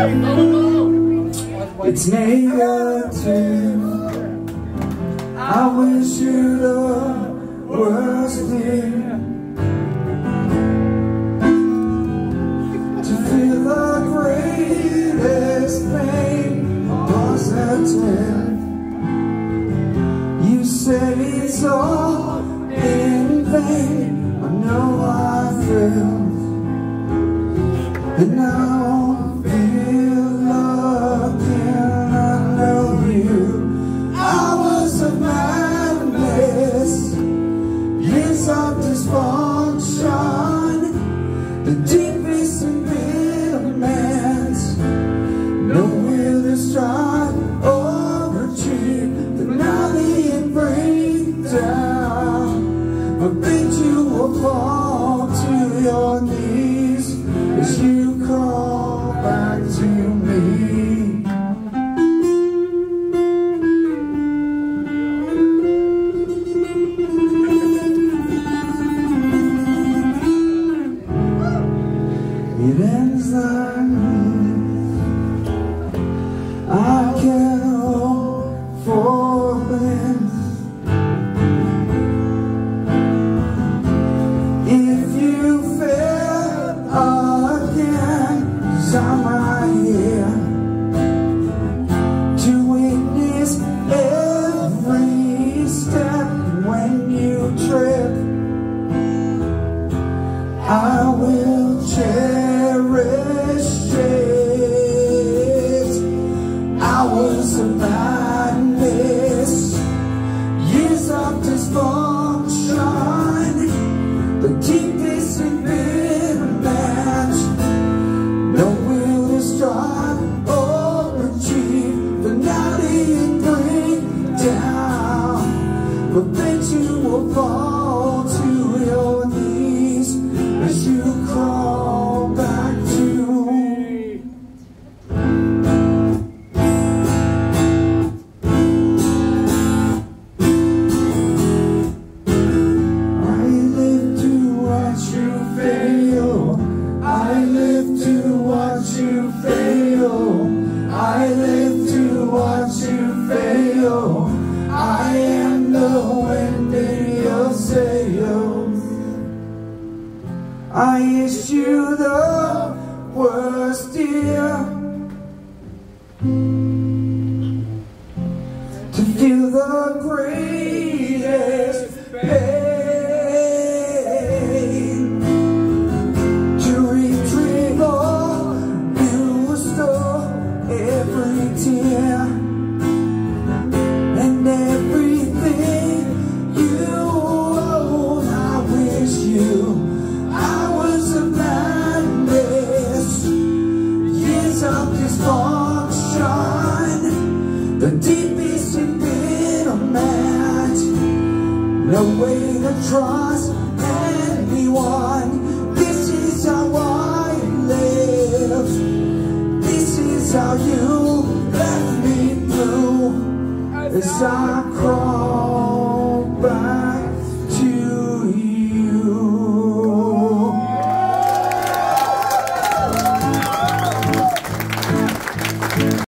It's negative. I wish you the worst, dear. To feel the greatest pain positive. You said it's all in vain. I know I failed, and now I feel again. I know you. I was a madness, years of dysfunction, the deepest embeddlements, nowhere to strive or achieve, the nightly breakdown. But bid you will fall to your knees as you call back to me. It ends like I can't hope for bliss. If you fail again, 'cause I'm right here to witness every step. When you trip, I will cherish it. Hours of madness, years of dysfunction, the deepest embeddlement, no will to strive or achieve, the nightly breakdown. But then you will fall to your knees as you crawl back to me. I live to watch you fail. I live to watch you fail. I live to watch you fail. I am the wind in your sails. I issue the worst, dear. To feel the greatest pain, to retrieve all, you restore every tear and everything you own. I wish you I was a madness, years of dysfunction, the deepest embeddlement, no way to trust anyone. This is how I live. This is how you left me blue as I crawl back.